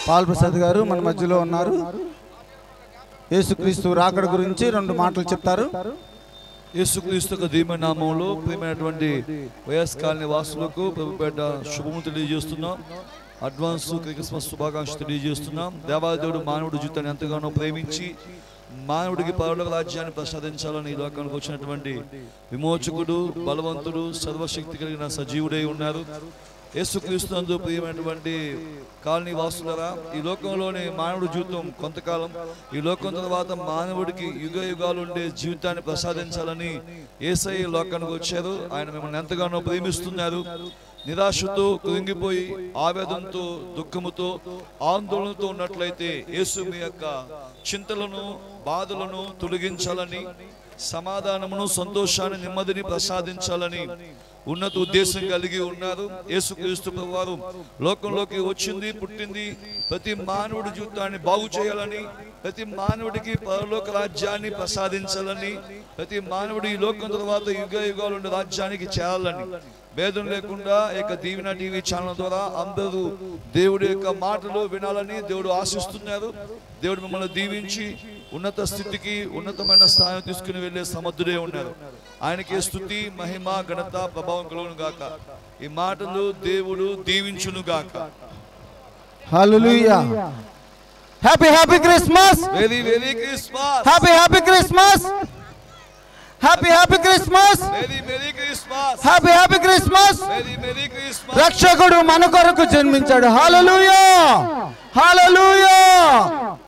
Paul Prasad గారు మన మధ్యలో ఉన్నారు. యేసుక్రీస్తు రాకడ గురించి 2 మాటలు చెప్తారు. యేసుక్రీస్తు యొక్క దివ్య నామంలో ప్రియమైనటువంటి వైఎస్ కాలనీ వాసులకు ప్రభుపేట శుభము తెలియజేస్తున్నాం. అడ్వాన్స్ క్రిస్మస్ శుభాకాంక్షలు తెలియజేస్తున్నాం. దేవాదేవుడు మానవుడి జీవితాన్ని ఎంతగానో ప్రేమించి మానవుడికి పరలోక రాజ్యాన్ని ప్రసాదించాలని ఈ లోకానికి వచ్చినటువంటి విమోచకుడు, బలవంతుడు, సర్వశక్తి కలిగిన సజీవుడై ఉన్నారు. యేసుక్రీస్తునందు ప్రియమైనటువంటి కాలనీ వాసులరా, ఈ లోకంలోని మానవుడి జీవితం కొంతకాలం, ఈ లోకం తర్వాత మానవుడికి యుగ యుగాలు ఉండే జీవితాన్ని ప్రసాదించాలని యేసయ్య లోకానికి వచ్చారు. ఆయన మిమ్మల్ని ఎంతగానో ప్రేమిస్తున్నారు. నిరాశతో కృంగిపోయి ఆవేదనతో దుఃఖముతో ఆందోళనతో ఉన్నట్లయితే యేసు మీ యొక్క చింతలను బాధలను తొలగించాలని, సమాధానమును సంతోషాన్ని నెమ్మదిని ప్రసాదించాలని ఉన్నత ఉద్దేశం కలిగి ఉన్నారు. యేసుక్రీస్తు ప్రభువారు లోకంలోకి వచ్చింది, పుట్టింది ప్రతి మానవుడి జీవితాన్ని బాగు చేయాలని, ప్రతి మానవుడికి పరలోక రాజ్యాన్ని ప్రసాదించాలని, ప్రతి మానవుడి ఈ లోకం తర్వాత యుగ యుగాలు ఉండే రాజ్యానికి చేరాలని, భేదం లేకుండా దీవెన టీవీ ఛానల్ ద్వారా అందరూ దేవుడి యొక్క మాటలు వినాలని దేవుడు ఆశిస్తున్నారు. దేవుడు మిమ్మల్ని దీవించి ఉన్నత స్థితికి, ఉన్నతమైన స్థానం తీసుకుని వెళ్ళే సమర్థుడే ఉన్నారు. ఆయనకే స్తుతి, మహిమ, ఘనత, ప్రభావం కలుగును గాక. ఈ మాటలు దేవుడు దీవించును గాక. హల్లెలూయా. Happy happy Christmas. Merry merry Christmas. Happy happy Christmas. Happy happy Christmas. Merry merry Christmas. Happy happy Christmas. Merry merry Christmas. రక్షకుడు మన కొరకు జన్మించాడు. హల్లెలూయా. హల్లెలూయా.